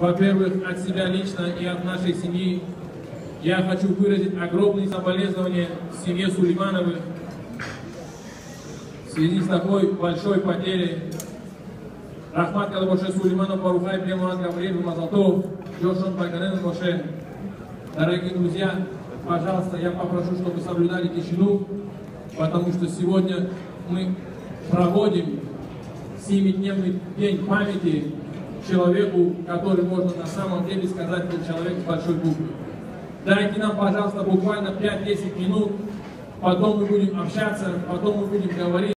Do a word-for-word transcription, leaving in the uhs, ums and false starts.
Во-первых, от себя лично и от нашей семьи я хочу выразить огромные соболезнования семье Сулеймановых в связи с такой большой потерей. Рахмат Калабоше Сулейманов, Барухай, Премуаз Гавриил, Мазалтов, Джошон Паганен, Моше. Дорогие друзья, пожалуйста, я попрошу, чтобы соблюдали тишину, потому что сегодня мы проводим семидневный день памяти человеку, который, можно на самом деле сказать, был человек с большой буквы. Дайте нам, пожалуйста, буквально пять-десять минут, потом мы будем общаться, потом мы будем говорить.